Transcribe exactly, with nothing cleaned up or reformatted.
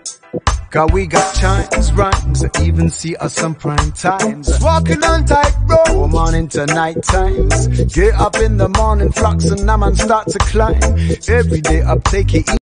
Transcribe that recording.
Cause we got chimes, rhymes, I even see us some prime times. Walking on tight road, morning to night times. Get up in the morning, flux and a man start to climb. Every day up, take it easy.